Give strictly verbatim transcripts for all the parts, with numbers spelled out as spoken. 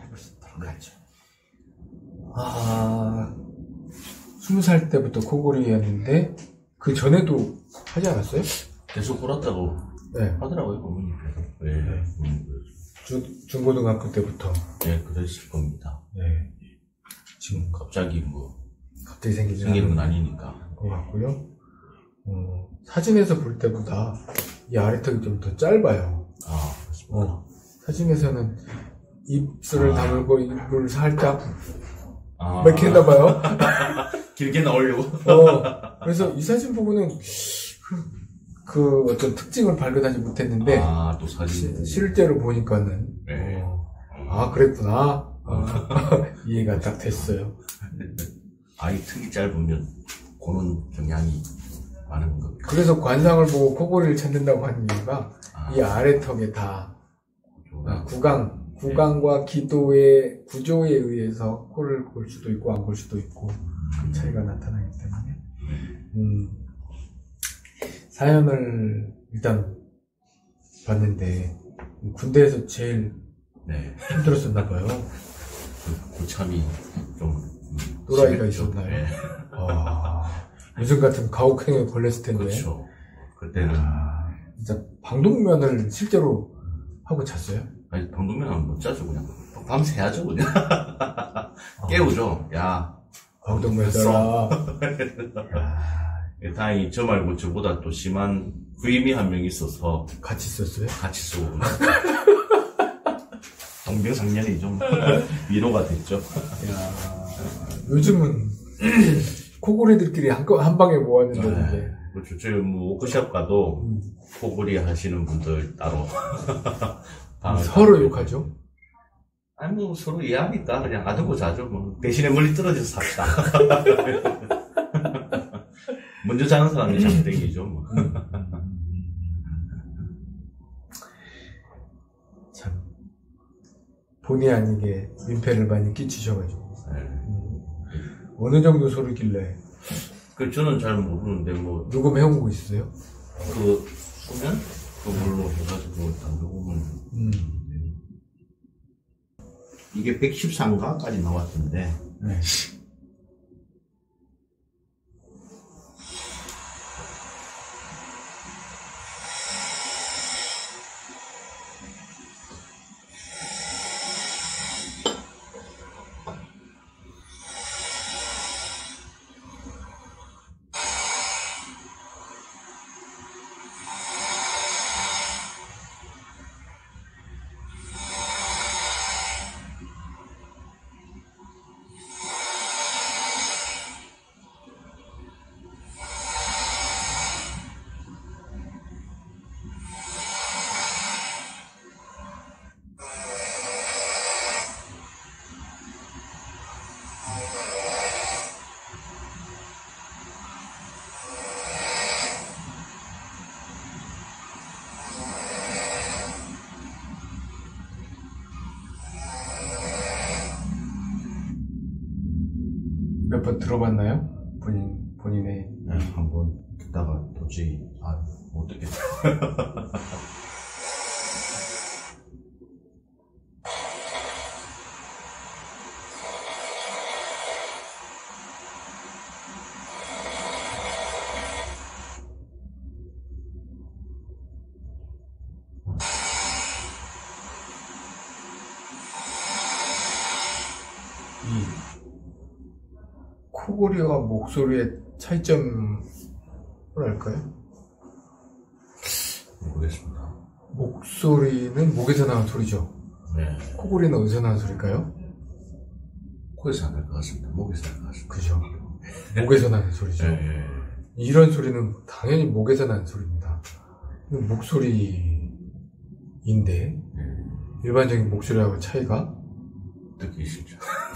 해보도록 하죠. 아, 스무 살 때부터 코골이였는데 그 전에도 하지 않았어요? 계속 굴었다고 네. 하더라고요, 부모님께서. 네. 네. 음, 중, 중고등학교 때부터. 네, 그랬을 겁니다. 네. 지금 갑자기 뭐 갑자기 생기지 생기는 건 아니니까. 것 같고요. 어, 사진에서 볼 때보다 이 아래턱이 좀 더 짧아요. 아, 그렇습니다. 어, 사진에서는 입술을 아. 다물고 입을 살짝 아. 이렇게 했나봐요. 길게 나오려고. 어, 그래서 이 사진 보고는 그, 그 어떤 특징을 발견하지 못했는데, 아, 또 사진. 시, 실제로 보니까는, 네. 어, 아, 그랬구나. 어, 이해가 딱 됐어요. 아이 턱이 짧으면 그런 경향이 많은 것. 그래서 관상을 보고 코골이를 찾는다고 하는 이유가 아. 이 아래턱에 다 아, 구강, 구강과 기도의 구조에 의해서 코를 골 수도 있고 안 골 수도 있고 그 차이가 나타나기 때문에 음, 사연을 일단 봤는데 군대에서 제일 네. 힘들었었나 봐요. 그 고참이 좀 또라이가 심했죠. 있었나요? 네. 아, 요즘 같은 가혹행위에 걸렸을 텐데. 그렇죠. 그때는 아, 진짜 방독면을 실제로 하고 잤어요? 아니, 방독면은 못 자죠, 그냥. 밤새 야죠, 그냥. 깨우죠. 야. 방독면 써라. 다행히 저 말고 저보다 또 심한 부임이 한 명 있어서. 같이 썼어요? 같이 쏘고. 동병상련이 좀 위로가 됐죠. 야, 요즘은 코골이들끼리 한, 한 방에 모았는데. 네. 그렇죠. 저희 뭐 워크숍 가도 음. 코골이 하시는 분들 따로. 서로 욕하죠? 아니, 뭐, 서로 이해하니까 그냥 놔두고 자죠. 뭐, 대신에 멀리 떨어져서 삽시다. 먼저 자는 사람이 장땡이죠. 뭐. 참, 본의 아니게 민폐를 많이 끼치셔가지고. 네. 음. 어느 정도 소리길래? 그, 저는 잘 모르는데, 뭐, 녹음해온 거 있어요? 그, 수면? 그걸로 해가지고, 다 녹음을. 음. 이게 백십삼가까지 나왔던데. 네. 몇 번 들어봤나요? 본인, 본인의. 네, 한번 듣다가 도저히, 아, 못 듣겠다. 코골이와 목소리의 차이점을 알까요? 모르겠습니다. 목소리는 목에서 나는 소리죠. 네. 코골이는 어디서 나는 소리일까요? 코에서 안 날 것 같습니다. 목에서 날 것 같습니다. 그죠. 목에서 나는 소리죠. 네. 이런 소리는 당연히 목에서 나는 소리입니다. 목소리인데, 네. 일반적인 목소리하고 차이가? 듣기 싫죠.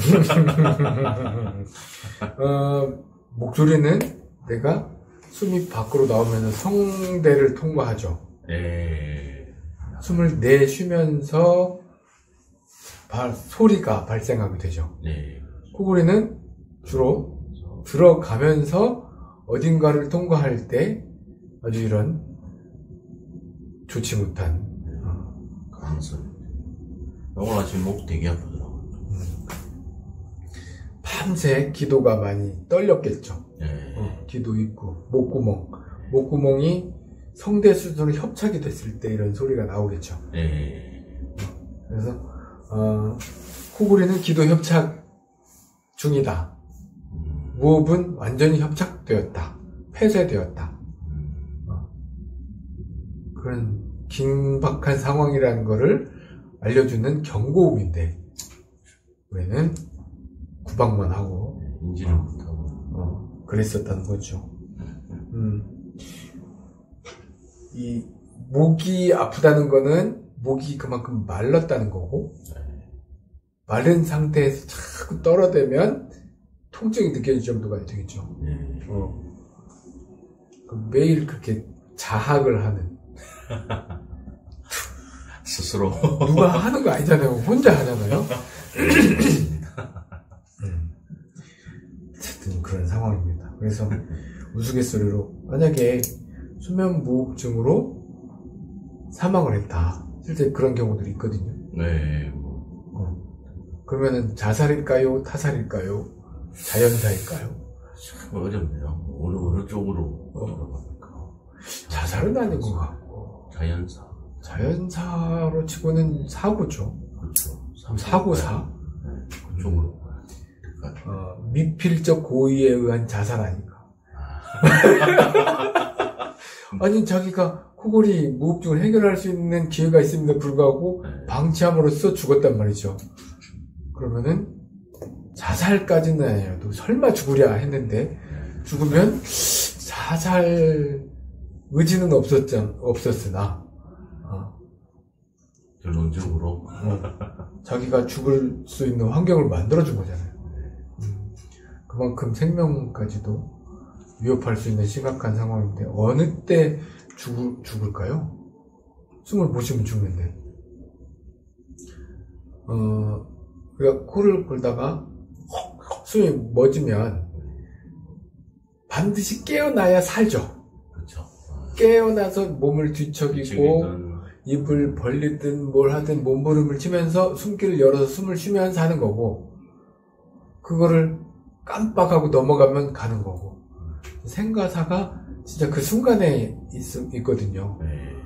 어, 목소리는 내가 숨이 밖으로 나오면 성대를 통과하죠. 네. 숨을 내쉬면서 발, 소리가 발생하게 되죠. 네. 코골이는 주로 들어가면서 어딘가를 통과할 때 아주 이런 좋지 못한 그런 소리. 오늘 아침 목 되게 아프더라고요. 밤새 기도가 많이 떨렸겠죠. 네. 어, 기도 있고 목구멍, 목구멍이 성대 수준으로 협착이 됐을 때 이런 소리가 나오겠죠. 네. 그래서 어, 코골이는 기도 협착 중이다. 음. 무호흡은 완전히 협착되었다. 폐쇄되었다. 음. 어, 그런 긴박한 상황이라는 거를 알려주는 경고음인데 우리는 구박만 하고 인지를 어, 못하고 어, 그랬었다는 거죠. 음. 이 목이 아프다는 거는 목이 그만큼 말랐다는 거고 마른 상태에서 자꾸 떨어대면 통증이 느껴질 정도가 되겠죠. 네. 어. 매일 그렇게 자학을 하는 스스로 누가 하는 거 아니잖아요. 혼자 하잖아요. 음. 어쨌든 그런 상황입니다. 그래서 우스갯소리로 만약에 수면무호흡증으로 사망을 했다. 실제 그런 경우들이 있거든요. 네. 뭐. 어. 그러면은 자살일까요? 타살일까요? 자연사일까요? 참 어렵네요. 어느 어느 쪽으로 어. 들어갑니까? 자살은 아닌 것 같고 자연사. 자연사로 치고는 사고죠. 그렇죠. 사고사. 네. 그쪽으로. 어, 미필적 고의에 의한 자살 아닌가. 아니 자기가 코골이 무호흡증을 해결할 수 있는 기회가 있음에도 불구하고 네. 방치함으로써 죽었단 말이죠. 그러면은 자살까지는 아니라도 설마 죽으랴 했는데 죽으면 자살 의지는 없었, 없었으나 어, 결론적으로 어, 자기가 죽을 수 있는 환경을 만들어준 거잖아요. 음, 그만큼 생명까지도 위협할 수 있는 심각한 상황인데 어느 때 죽을, 죽을까요? 숨을 못 쉬면 죽는데 어, 우리가 코를 골다가 숨이 멎으면 반드시 깨어나야 살죠. 그렇죠. 깨어나서 몸을 뒤척이고 뒤척이든. 입을 벌리든 뭘 하든 몸부림을 치면서 숨길을 열어서 숨을 쉬면서 하는 거고 그거를 깜빡하고 넘어가면 가는 거고 생과사가 진짜 그 순간에 있, 있거든요. 네.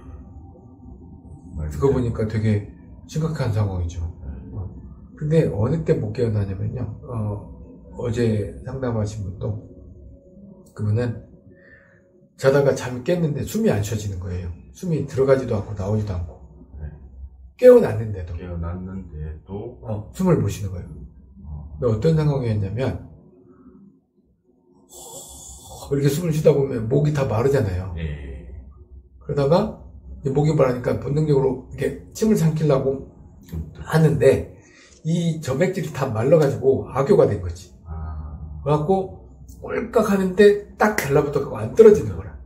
그거 보니까 되게 심각한 상황이죠. 어. 근데 어느 때 못 깨어나냐면요. 어, 어제 상담하신 분도 그분은 자다가 잠이 깼는데 숨이 안 쉬어지는 거예요. 숨이 들어가지도 않고 나오지도 않고 네. 깨어났는데도 깨어났는데도 어, 숨을 못 쉬는 거예요. 어. 근데 어떤 상황이었냐면 이렇게 숨을 쉬다 보면 목이 다 마르잖아요. 네. 그러다가 이제 목이 마르니까 본능적으로 이렇게 침을 삼키려고 하는데 이 점액질이 다 말라가지고 악효가 된 거지. 아. 그래갖고 꼴깍 하는데 딱 달라붙어서 안 떨어지는 거라.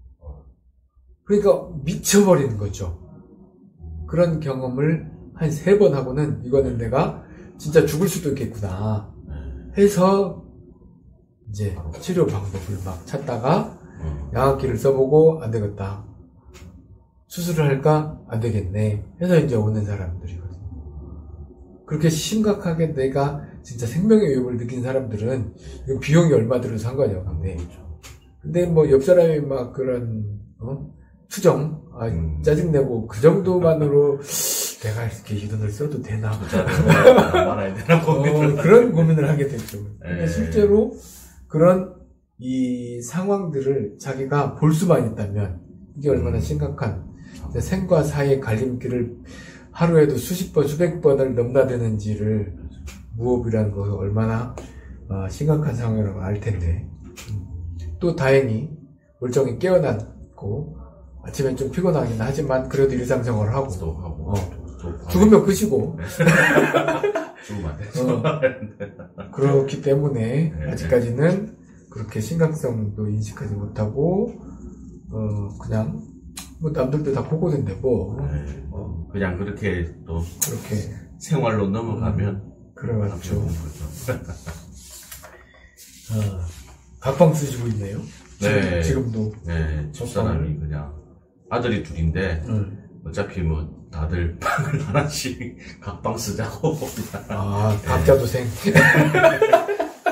그러니까 미쳐버리는 거죠. 그런 경험을 한 세 번 하고는 이거는 내가 진짜 죽을 수도 있겠구나 해서 이제 치료 방법을 막 찾다가 양압기를 써보고 안 되겠다. 수술을 할까? 안 되겠네. 해서 이제 오는 사람들이거든요. 그렇게 심각하게 내가 진짜 생명의 위협을 느낀 사람들은 이거 비용이 얼마 들어도 상관이 없는데 근데 뭐 옆 사람이 막 그런 어? 투정 아, 음. 짜증내고 그 정도만으로 내가 이렇게 이 돈을 써도 되나 말아야 되나 어, 그런 고민을 하게 됐죠. 근데 에. 실제로 그런 이 상황들을 자기가 볼 수만 있다면 이게 얼마나 음. 심각한 생과 사의 갈림길을 하루에도 수십 번, 수백 번을 넘나드는지를 무호흡이라는 것이 얼마나 어, 심각한 상황이라고 알 텐데 음. 또 다행히 멀쩡히 깨어났고 아침엔 좀 피곤하긴 하지만 그래도 일상생활을 하고 또 하고 어. 또, 또 죽으면 끝이고 죽으면 안 되죠. 어. 그렇기 때문에 네. 아직까지는 그렇게 심각성도 인식하지 못하고 어 그냥 뭐 남들도 다 코골인데 뭐 네. 어. 그냥 그렇게 또 그렇게 생활로 넘어가면 그래왔죠. 거죠. 어. 각방 쓰시고 있네요. 네. 지금, 지금도. 네, 집사람이 그냥 아들이 둘인데 응. 어차피 뭐 다들 방을 하나씩 각방 쓰자고 아, 각자도생.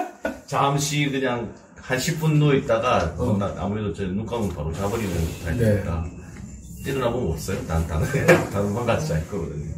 잠시 그냥 한 십 분 누워 있다가 어. 나- 아무래도 저 눈 감으면 바로 자버리는 타입이니까 일어나 보면 없어요. 난 다른 다른 방 같이 잘 거거든요.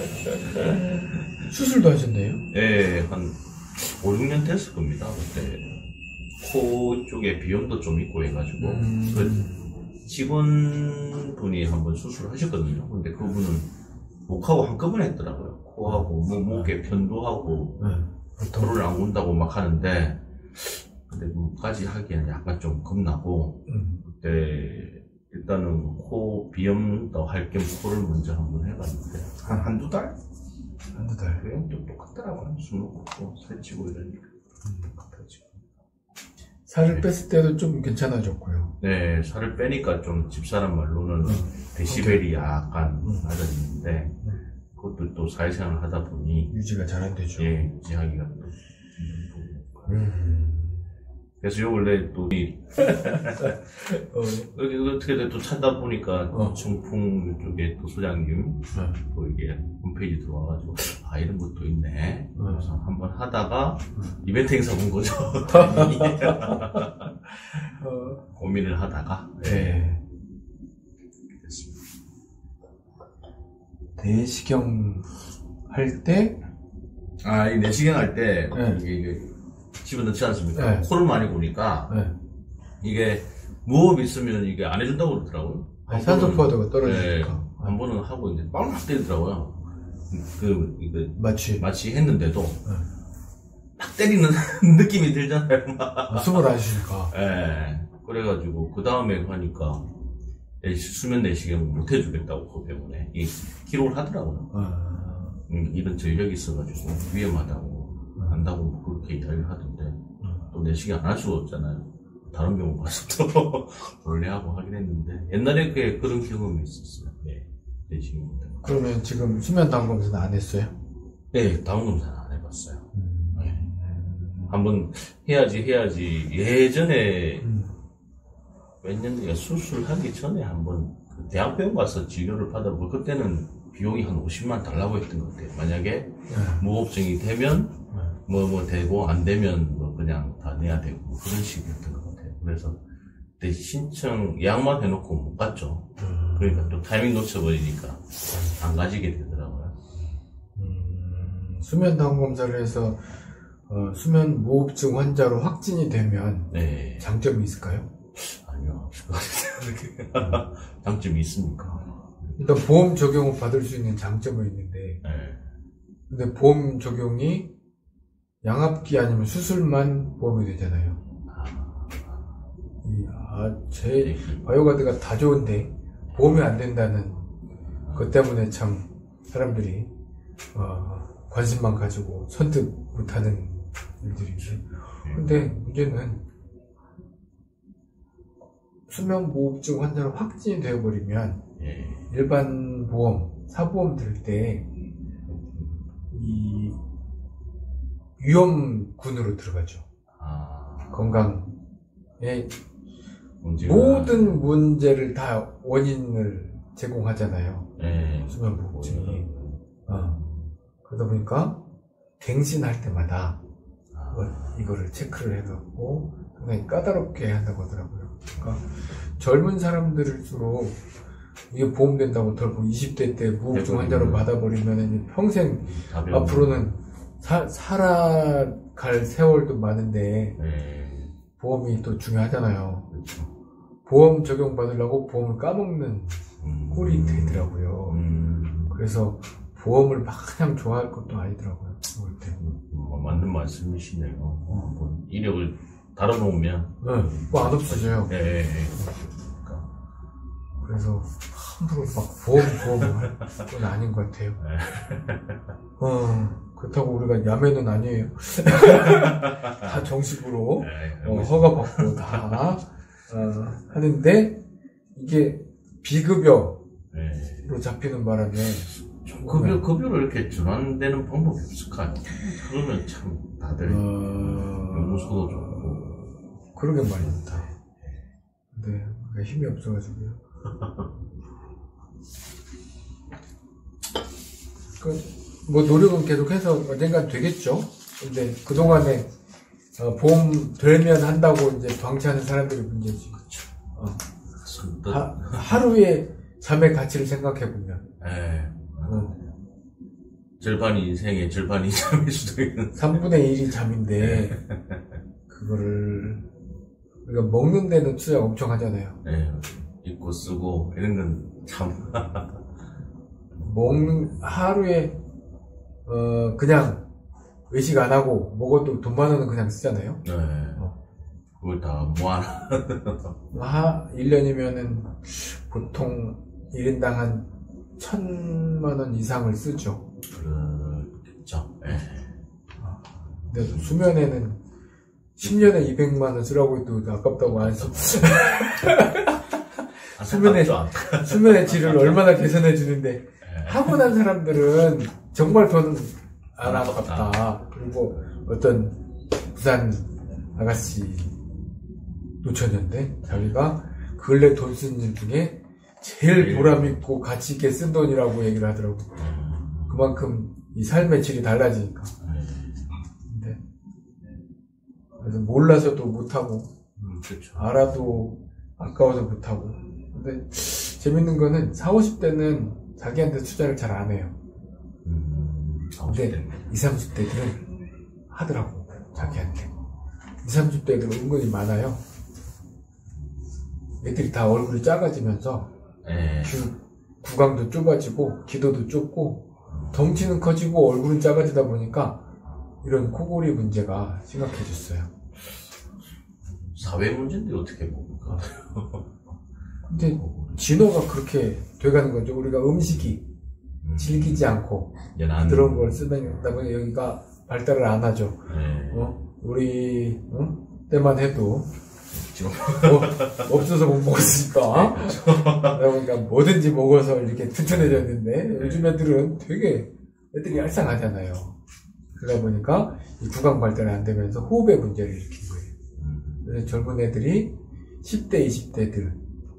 수술도 하셨네요? 예, 한 오, 육 년 됐을 겁니다. 그때 코 쪽에 비염도 좀 있고 해가지고 음. 그 직원분이 한번 수술하셨거든요. 근데 그분은 목하고 한꺼번에 했더라고요. 코하고 목, 목에 편도하고 네. 털을 안 군다고 막 하는데 근데 그까지 하기에는 약간 좀 겁나고 음. 그때 일단은 코 비염도 할 겸 코를 먼저 한번 해봤는데 한 한두 달? 한두 달. 그냥 좀 똑같더라고요. 술 먹고 살찌고 이러니까 똑같아지고. 살을 뺐을 때도 좀 괜찮아졌고요. 네, 살을 빼니까 좀 집사람 말로는 음. 데시벨이 약간 음. 낮아지는데 그것도 또 사회생활을 하다 보니 유지가 잘 안 되죠. 예, 유지하기가 또 음. 그래서 요 원래 또 이, 어. 여기 어떻게 또 찾다 보니까 어. 청풍 쪽에 또 소장님 네. 또 이게 홈페이지 들어와가지고 아 이런 것도 있네. 그래서 한번 하다가 이벤트 행사 본 거죠. 어. 고민을 하다가 예, 네. 됐습니다. 내시경 할 때, 아, 이 내시경 할 때 네. 이게, 이게 집어넣지 않습니까? 네. 코를 많이 고니까 네. 이게 무호흡 있으면 이게 안 해준다고 그러더라고요. 한 산소 번은, 포화도가 네, 떨어지니까. 한 번은 하고 이제 빵 막 때리더라고요. 그, 이거 마취. 마치 했는데도 막 때리는 느낌이 들잖아요. 막. 아, 숨을 안 쉬니까. 예. 그래가지고 그 다음에 하니까 수면 내시경 못 해주겠다고 그것 때문에 이 기록을 하더라고요. 아. 음, 이런 전력이 있어가지고 위험하다고 한다고 뭐 그렇게 이야기를 하던데 또 내시경 안 할 수가 없잖아요. 다른 병원 가서 또 원래하고 하긴 했는데 옛날에 그 그런 경험이 있었어요. 네, 내시경 때문에. 그러면 지금 수면 다운 검사는 안 했어요? 네, 다운 검사는 안 해봤어요. 음. 네. 한번 해야지 해야지 예전에 음. 몇 년 전에 수술하기 전에 한번 그 대학병원 가서 진료를 받아보고 그때는 비용이 한 오십만 달라고 했던 것 같아요. 만약에 네. 무호흡증이 되면 네. 뭐 뭐 되고 안 되면 뭐 그냥 다 내야 되고 뭐 그런 식이었던 것 같아요. 그래서 그때 신청 예약만 해놓고 못 갔죠. 음. 그러니까 또 타이밍 놓쳐버리니까 안 가지게 되더라고요. 음. 수면 다운 검사를 해서 어, 수면 무호흡증 환자로 확진이 되면 네, 장점이 있을까요? 아니요. 장점이 있습니까? 일단 보험 적용을 받을 수 있는 장점은 있는데, 네. 근데 보험 적용이 양압기 아니면 수술만 보험이 되잖아요. 이, 아, 제 바이오가드가 다 좋은데 보험이 안 된다는 것 때문에 참 사람들이 어, 관심만 가지고 선택 못하는 일들이지. 근데 문제는 수면 무호흡증 환자로 확진이 되어버리면 예. 일반 보험, 사보험 들 때 이 위험군으로 들어가죠. 아, 건강에 문제가. 모든 문제를 다 원인을 제공하잖아요. 예. 수면 무호흡증이. 어. 그러다 보니까 갱신할 때마다 아, 이거를 체크를 해갖고 상당히 까다롭게 한다고 하더라고요. 그러니까 젊은 사람들일수록 이게 보험된다고 덜고 이십 대 때 무호흡증 환자로 받아버리면 평생 답이 앞으로는 사, 살아갈 세월도 많은데 예. 보험이 또 중요하잖아요. 그렇죠. 보험 적용 받으려고 보험을 까먹는 음. 꼴이 되더라고요. 음. 그래서 보험을 마냥 좋아할 것도 아니더라고요. 볼 때. 뭐 맞는 말씀이시네요. 어, 뭐 이력을 다뤄놓으면. 네, 뭐 안 없어져요. 예, 예, 예. 그래서 함부로 막 보험 보험 할 건 아닌 것 같아요. 어, 그렇다고 우리가 야매는 아니에요. 다 정식으로 예, 어, 허가받고 다 어, 하는데 이게 비급여로 예. 잡히는 바람에 좀 급여, 급여를 이렇게 전환되는 방법이 없을까요? 그러면 참 다들 어, 연구소도 좋고. 그러게 말입니다. 근데 그게 힘이 없어가지고요. 그, 뭐 노력은 계속해서 언젠간 되겠죠. 근데 그동안에 어, 보험 되면 한다고 이제 방치하는 사람들이 문제지. 그렇죠. 어. 선뜻. 하, 하루의 잠의 가치를 생각해보면. 예. 어. 절반이 인생의 절반이 잠일 수도 있는. 삼분의 일이 잠인데, 그거를, 우리가 먹는 데는 투자 엄청 하잖아요. 예. 입고 쓰고, 이런 건 참. 먹는, 하루에, 어, 그냥, 외식 안 하고, 먹어도 돈만 원은 그냥 쓰잖아요. 네. 어. 그걸 다 모아놔. 하, 일 년이면은, 보통, 일 인당 한, 천만 원 이상을 쓰죠. 그렇죠. 예. 근데 수면에는, 십 년에 이백만 원 쓰라고 해도 아깝다고 안 써. 수면의, 수면의 질을 얼마나 개선해 주는데, 하고 난 사람들은 정말 돈 안 아깝다. 그리고 어떤 부산 아가씨 노처녀인데, 자기가 근래 돈 쓴 일 중에 제일 보람있고 가치있게 쓴 돈이라고 얘기를 하더라고. 그만큼 이 삶의 질이 달라지니까. 근데, 그래서 몰라서도 못하고, 음, 그렇죠. 알아도 아까워서 못하고. 근데 재밌는 거는 사오십 대는 자기한테 투자를 잘 안 해요. 음, 근데 이십, 삼십 대들은 하더라고. 자기한테. 이십, 삼십 대들은 은근히 많아요. 애들이 다 얼굴이 작아지면서 예. 귀, 구강도 좁아지고 기도도 좁고 덩치는 커지고 얼굴은 작아지다 보니까 이런 코골이 문제가 심각해졌어요. 사회 문제인데 어떻게 봅니까? 근데 진화가 그렇게 돼가는 거죠. 우리가 음식이 음. 질기지 않고 연한 그런 걸 쓰다 보니 여기가 발달을 안 하죠. 네. 어? 우리 어? 때만 해도 지금 뭐, 없어서 못 먹었으니까 그러니까 뭐든지 먹어서 이렇게 튼튼해졌는데 요즘 애들은 되게 애들이 알쌍하잖아요. 그러다 보니까 이 구강 발달이 안 되면서 호흡의 문제를 일으킨 거예요. 그래서 젊은 애들이 십 대, 이십 대들도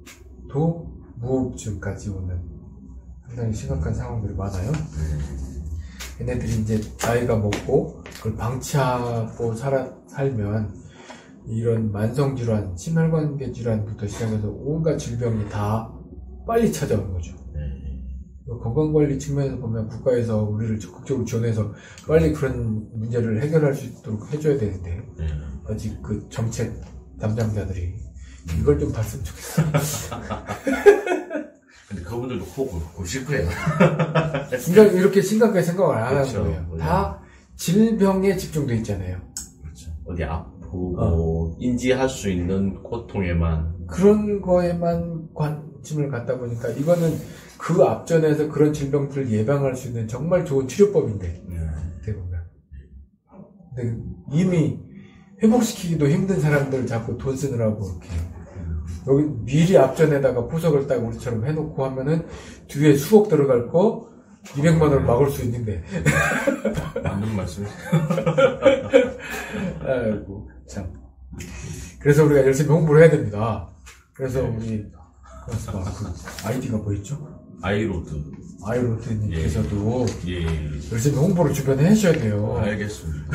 무호흡증까지 오는 상당히 심각한 상황들이 많아요. 얘네들이 이제 나이가 먹고 그걸 방치하고 살아, 살면 이런 만성질환, 심혈관계 질환부터 시작해서 온갖 질병이 다 빨리 찾아오는 거죠. 건강관리 측면에서 보면 국가에서 우리를 적극적으로 지원해서 빨리 그런 문제를 해결할 수 있도록 해줘야 되는데 아직 그 정책 담당자들이 이걸 좀 봤으면 좋겠어요. 근데 그분들도 호흡을 보실 거예요. 심각, 이렇게 심각하게 생각을 안 그렇죠. 하는 거예요. 네. 다 질병에 집중돼 있잖아요. 그렇죠. 어디 아프고 어. 인지할 수 있는 고통에만 그런 거에만 관심을 갖다 보니까 이거는 그 앞전에서 그런 질병들을 예방할 수 있는 정말 좋은 치료법인데 네. 대부분. 근데 이미 회복시키기도 힘든 사람들 자꾸 돈 쓰느라고 이렇게 여기 미리 앞전에다가 포석을 딱 우리처럼 해놓고 하면은 뒤에 수억 들어갈 거 이백만 원을 막을 수 있는데. 맞는 말씀이세요. 아이고 참. 그래서 우리가 열심히 홍보를 해야 됩니다. 그래서 네. 우리 그래서 막 그 아이디가 뭐였죠? 아이로드. 아이로드님께서도 예. 예. 열심히 홍보를 주변에 해주셔야 돼요. 알겠습니다.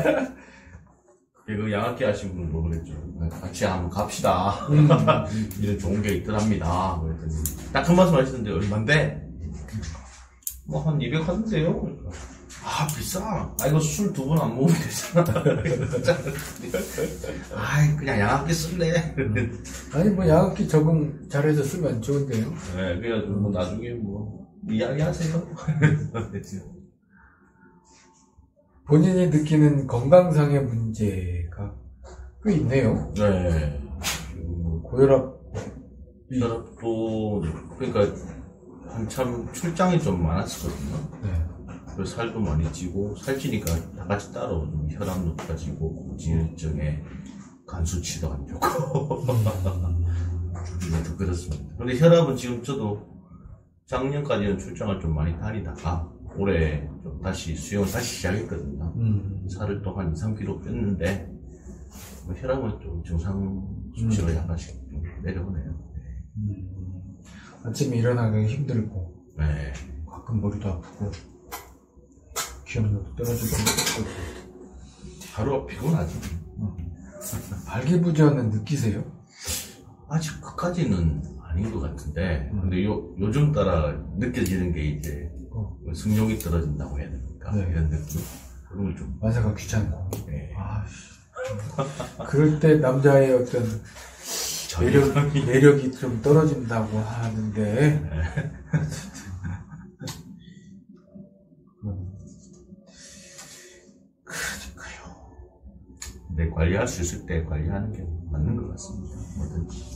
그 양학기 하신 분은 뭐 그랬죠? 같이 한번 갑시다. 음. 이런 좋은 게 있더랍니다. 그랬더니 딱 한 말씀 하시는데 얼만데? 뭐 한 이백 하던데요? 아 비싸. 아 이거 술 두 번 안 먹으면 되잖아. 아이 그냥 양학기 쓸래. 음. 아니 뭐 양학기 적응 잘해서 쓰면 좋은데요. 네, 그래가지고 뭐 나중에 뭐 이야기하세요. 본인이 느끼는 건강상의 문제가 꽤 있네요. 네. 고혈압, 혈압도 그러니까 한참 출장이 좀 많았었거든요. 네. 그래서 살도 많이 찌고 살찌니까 다 같이 따로 혈압 높아지고 고지혈증에 간 수치도 안 좋고 좀 그렇습니다. 근데 혈압은 지금 저도 작년까지는 출장을 좀 많이 다니다가 올해 좀 다시 수영을 다시 시작했거든요. 음. 살을 또 한 이, 삼 킬로그램 뺐는데 뭐 혈압은 좀 정상 수치가 음. 약간씩 좀 내려오네요. 음. 아침에 일어나기 힘들고 네. 가끔 머리도 아프고 기억력도 떨어지고 하루가 피곤하지. 발기부전은 느끼세요? 아직 끝까지는 아닌 것 같은데, 음. 근데 요, 요즘 따라 느껴지는 게 이제, 어. 승용이 떨어진다고 해야 됩니까? 네. 이런 느낌. 그런 걸 좀. 만사가 귀찮고. 네. 아, 그럴 때 남자의 어떤 매력, 매력이 좀 떨어진다고 하는데, 네. 그러니까요. 근데 관리할 수 있을 때 관리하는 게 맞는 것 같습니다. 뭐든지.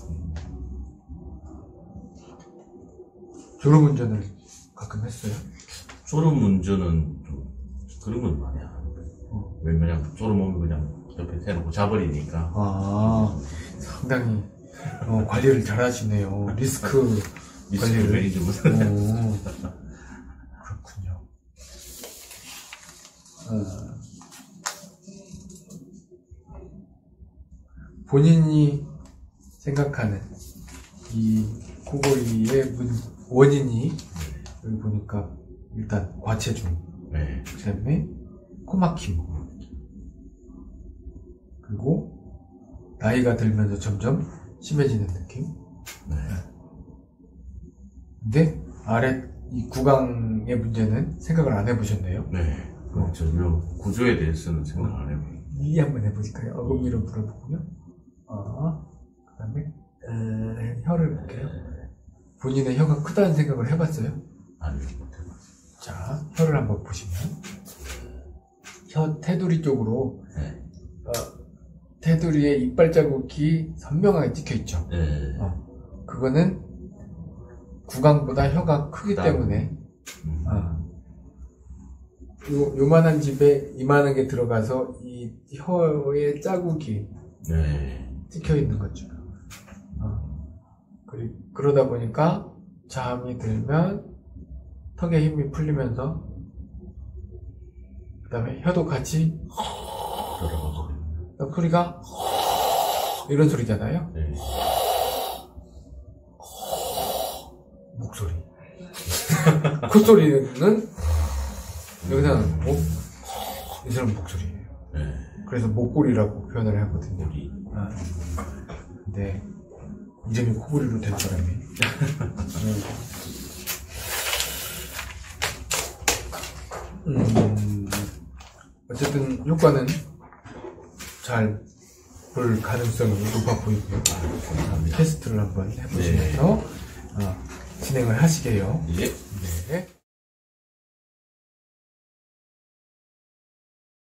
졸음운전을 가끔 했어요? 졸음운전은 좀 그런 건 많이 안 하는 거예요. 어. 왜냐면 졸음 오면 그냥 옆에 대놓고 자버리니까. 아, 상당히 어, 관리를 잘 하시네요. 리스크 관리를. 매니지먼트. 그렇군요. 어. 본인이 생각하는 이 코골이의 문, 원인이 여기 보니까 일단 과체중, 네. 그 다음에 코막힘, 그리고 나이가 들면서 점점 심해지는 느낌. 네. 근데 아래 이 구강의 문제는 생각을 안 해보셨네요. 네. 어. 전혀 구조에 대해서는 생각 안 해보고. 이 한번 해보실까요? 어금니로 물어보고요. 어, 그 다음에 에, 혀를 볼게요. 본인의 혀가 크다는 생각을 해봤어요? 아니요, 못 해봤어요. 자, 혀를 한번 보시면 혀 테두리 쪽으로 네. 어, 테두리에 이빨 자국이 선명하게 찍혀있죠. 네. 어, 그거는 구강보다 혀가 크기 나... 때문에 음. 어, 요, 요만한 집에 이만한 게 들어가서 이 혀의 자국이 네. 찍혀있는 거죠. 어. 그리, 그러다 보니까 잠이 들면 턱에 힘이 풀리면서 그 다음에 혀도 같이 소리가 이런 소리잖아요. 네. 목소리. 콧소리는 여기서는 목, 이 사람 목소리예요. 네. 그래서 목골이라고 표현을 하거든요. 목골이. 아. 근데 이름이 코골이로 된 사람이. 음, 어쨌든 효과는 잘 볼 가능성이 높아 보이고요. 아, 테스트를 한번 해보시면서 네. 어, 진행을 하시게요. 예. 네.